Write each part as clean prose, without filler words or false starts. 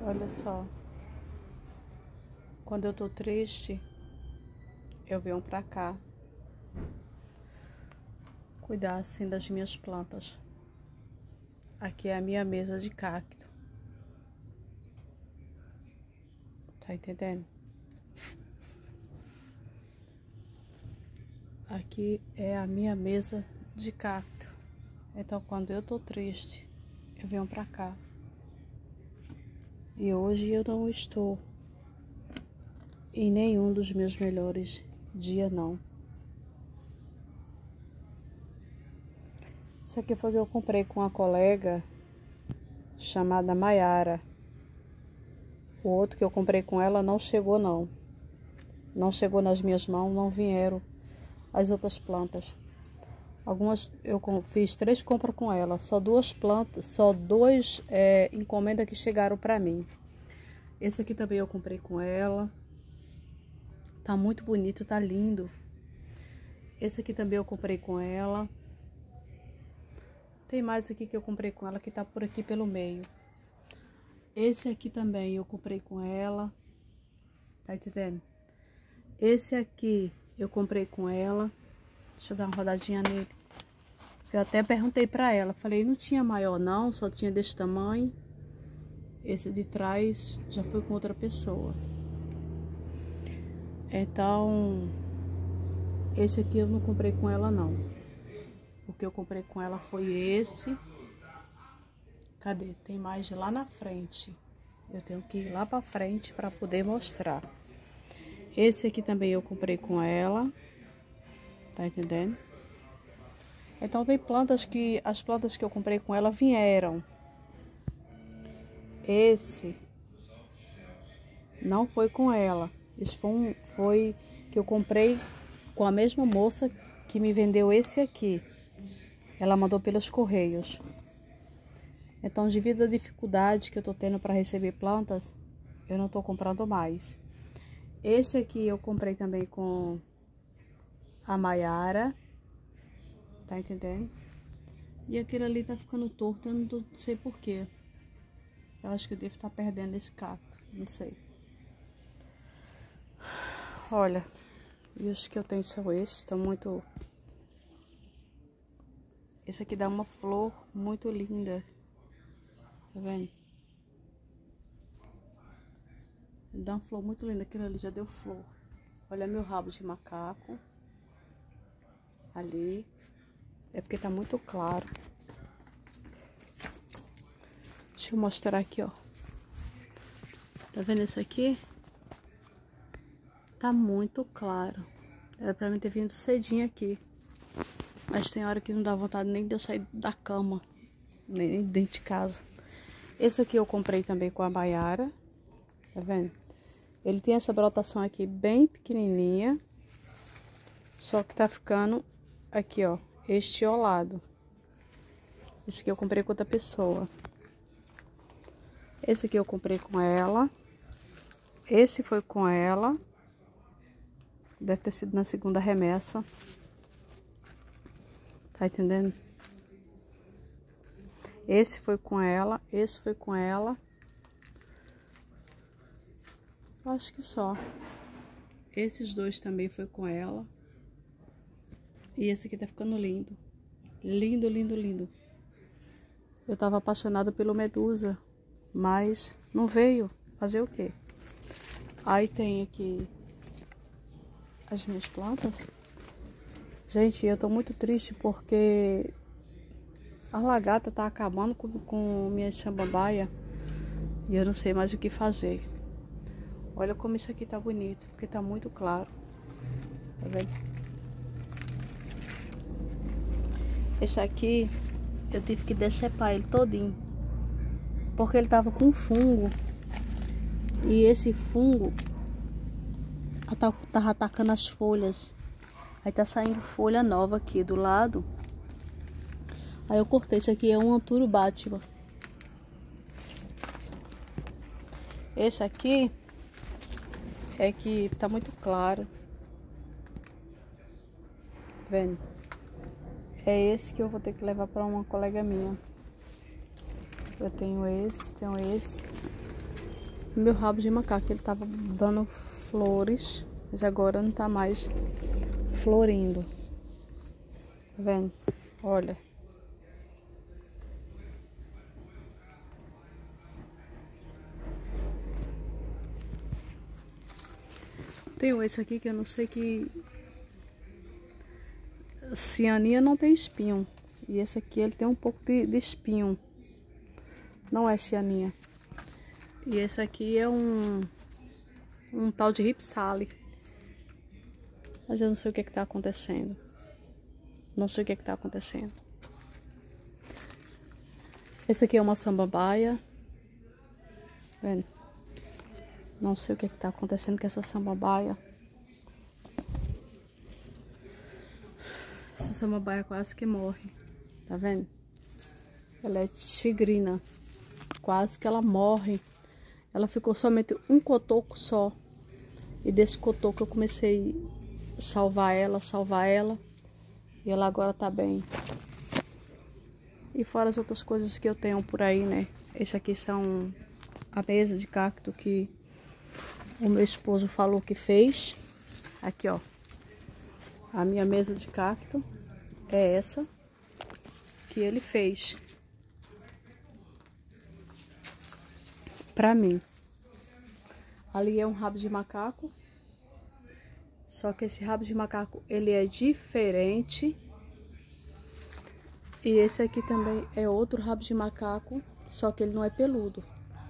Olha só, quando eu tô triste, eu venho pra cá cuidar assim das minhas plantas. Aqui é a minha mesa de cacto. Tá entendendo? Aqui é a minha mesa de cacto. Então, quando eu tô triste, eu venho pra cá. E hoje eu não estou em nenhum dos meus melhores dias, não. Isso aqui foi o que eu comprei com uma colega chamada Maiara. O outro que eu comprei com ela não chegou, não. Não chegou nas minhas mãos, não vieram as outras plantas. Algumas eu fiz 3 compras com ela, só 2 plantas, só 2 encomendas que chegaram para mim. Esse aqui também eu comprei com ela. Tá muito bonito, tá lindo. Esse aqui também eu comprei com ela. Tem mais aqui que eu comprei com ela que tá por aqui pelo meio. Esse aqui também eu comprei com ela. Tá entendendo? Esse aqui eu comprei com ela. Deixa eu dar uma rodadinha nele. Eu até perguntei pra ela. Falei, não tinha maior não, só tinha desse tamanho. Esse de trás já foi com outra pessoa. Então, esse aqui eu não comprei com ela não. O que eu comprei com ela foi esse. Cadê? Tem mais de lá na frente. Eu tenho que ir lá pra frente pra poder mostrar. Esse aqui também eu comprei com ela. Tá entendendo? Então tem plantas que... As plantas que eu comprei com ela vieram. Esse não foi com ela. Esse foi que eu comprei com a mesma moça que me vendeu esse aqui. Ela mandou pelos correios. Então, devido à dificuldade que eu tô tendo para receber plantas, eu não tô comprando mais. Esse aqui eu comprei também com a Maiara. Tá entendendo? E aquele ali tá ficando torto, eu não sei porquê. Eu acho que eu devo estar perdendo esse cacto, não sei. Olha, e os que eu tenho são esses, estão muito... Esse aqui dá uma flor muito linda. Tá vendo? Dá uma flor muito linda. Aquilo ali já deu flor. Olha meu rabo de macaco. Ali. É porque tá muito claro. Deixa eu mostrar aqui, ó. Tá vendo esse aqui? Tá muito claro. Era pra mim ter vindo cedinho aqui. Mas tem hora que não dá vontade nem de eu sair da cama. Nem dentro de casa. Esse aqui eu comprei também com a Maiara. Tá vendo? Ele tem essa brotação aqui bem pequenininha. Só que tá ficando aqui, ó. Estiolado. Esse aqui eu comprei com outra pessoa. Esse aqui eu comprei com ela. Esse foi com ela. Deve ter sido na segunda remessa. Tá entendendo? Esse foi com ela. Esse foi com ela. Acho que só. Esses 2 também foi com ela. E esse aqui tá ficando lindo. Lindo, lindo, lindo. Eu tava apaixonado pelo medusa. Mas não veio. Fazer o quê? Aí tem aqui as minhas plantas. Gente, eu tô muito triste porque a lagarta tá acabando com minha samambaia. E eu não sei mais o que fazer. Olha como isso aqui tá bonito, porque tá muito claro. Tá vendo? Esse aqui, eu tive que decepar ele todinho. Porque ele tava com fungo. E esse fungo tava atacando as folhas. Aí tá saindo folha nova aqui do lado. Aí eu cortei. Isso aqui é um Anturubátima. Esse aqui é que tá muito claro. Vendo? É esse que eu vou ter que levar para uma colega minha. Eu tenho esse, Meu rabo de macaco, ele tava dando flores, mas agora não tá mais florindo. Tá vendo? Olha. Tem esse aqui que eu não sei que... Ciania não tem espinho. E esse aqui ele tem um pouco de espinho. Não é ciania. E esse aqui é um tal de Ripsali. Mas eu não sei o que tá acontecendo. Não sei o que tá acontecendo. Esse aqui é uma samambaia. Vendo? Não sei o que tá acontecendo com essa samambaia. Essa samambaia quase que morre. Tá vendo? Ela é tigrina. Quase que ela morre. Ela ficou somente um cotoco só. E desse cotoco eu comecei a salvar ela. E ela agora tá bem. E fora as outras coisas que eu tenho por aí, né? Esse aqui são a mesa de cacto que o meu esposo falou que fez. Aqui, ó. A minha mesa de cacto é essa que ele fez pra mim. Ali é um rabo de macaco. Só que esse rabo de macaco, ele é diferente. E esse aqui também é outro rabo de macaco, só que ele não é peludo.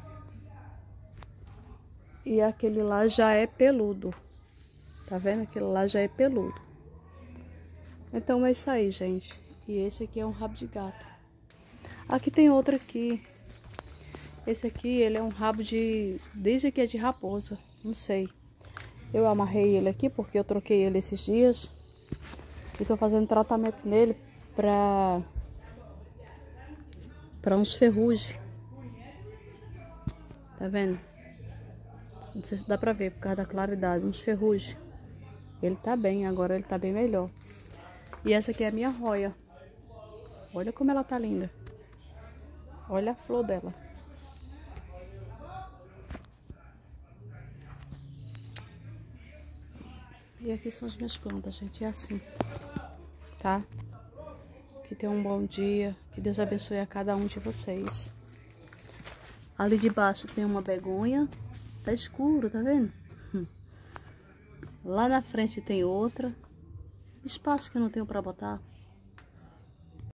E aquele lá já é peludo. Tá vendo? Aquele lá já é peludo. Então é isso aí, gente. E esse aqui é um rabo de gato. Aqui tem outro aqui. Esse aqui, ele é um rabo de... Desde que é de raposa. Não sei. Eu amarrei ele aqui porque eu troquei ele esses dias. E tô fazendo tratamento nele pra uns ferrugem. Tá vendo? Não sei se dá pra ver por causa da claridade. Uns ferrugem. Ele tá bem, agora ele tá bem melhor. E essa aqui é a minha roia. Olha como ela tá linda. Olha a flor dela. E aqui são as minhas plantas, gente. É assim. Tá? Que tenham um bom dia. Que Deus abençoe a cada um de vocês. Ali de baixo tem uma begonha. Tá escuro, tá vendo? Lá na frente tem outra. Espaço que eu não tenho pra botar.